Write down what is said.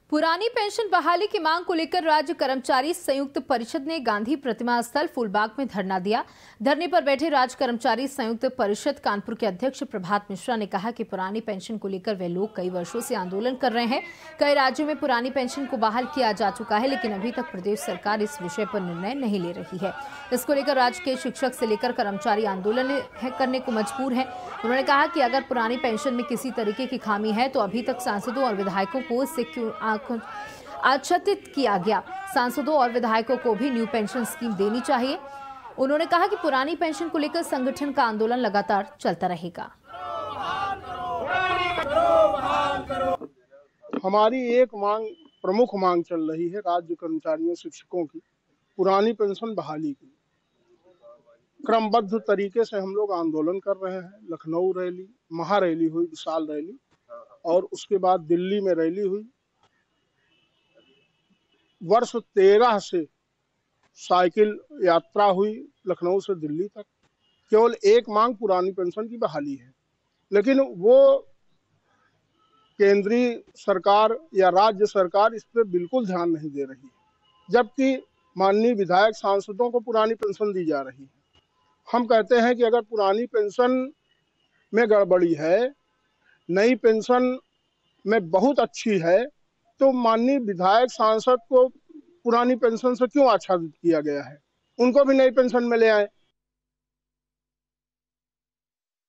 पुरानी पेंशन बहाली की मांग को लेकर राज्य कर्मचारी संयुक्त परिषद ने गांधी प्रतिमा स्थल फूलबाग में धरना दिया। धरने पर बैठे राज्य कर्मचारी संयुक्त परिषद कानपुर के अध्यक्ष प्रभात मिश्रा ने कहा कि पुरानी पेंशन को लेकर वे लोग कई वर्षों से आंदोलन कर रहे हैं। कई राज्यों में पुरानी पेंशन को बहाल किया जा चुका है, लेकिन अभी तक प्रदेश सरकार इस विषय पर निर्णय नहीं ले रही है। इसको लेकर राज्य के शिक्षक से लेकर कर्मचारी आंदोलन करने को मजबूर है। उन्होंने कहा कि अगर पुरानी पेंशन में किसी तरीके की खामी है तो अभी तक सांसदों और विधायकों को इससे क्यों आच्छादित किया गया। सांसदों और विधायकों को भी न्यू पेंशन स्कीम देनी चाहिए। उन्होंने कहा कि पुरानी पेंशन को लेकर संगठन का आंदोलन लगातार चलता रहेगा। हमारी एक मांग, प्रमुख मांग चल रही है राज्य कर्मचारियों शिक्षकों की, पुरानी पेंशन बहाली की। क्रमबद्ध तरीके से हम लोग आंदोलन कर रहे हैं। लखनऊ रैली, महारैली हुई, विशाल रैली, और उसके बाद दिल्ली में रैली हुई। वर्ष 13 से साइकिल यात्रा हुई लखनऊ से दिल्ली तक। केवल एक मांग पुरानी पेंशन की बहाली है, लेकिन वो केंद्रीय सरकार या राज्य सरकार इस पर बिल्कुल ध्यान नहीं दे रही है, जबकि माननीय विधायक सांसदों को पुरानी पेंशन दी जा रही है। हम कहते हैं कि अगर पुरानी पेंशन में गड़बड़ी है, नई पेंशन में बहुत अच्छी है, तो माननीय विधायक सांसद को पुरानी पेंशन से क्यों आच्छादित किया गया है? उनको भी नई पेंशन में ले आए।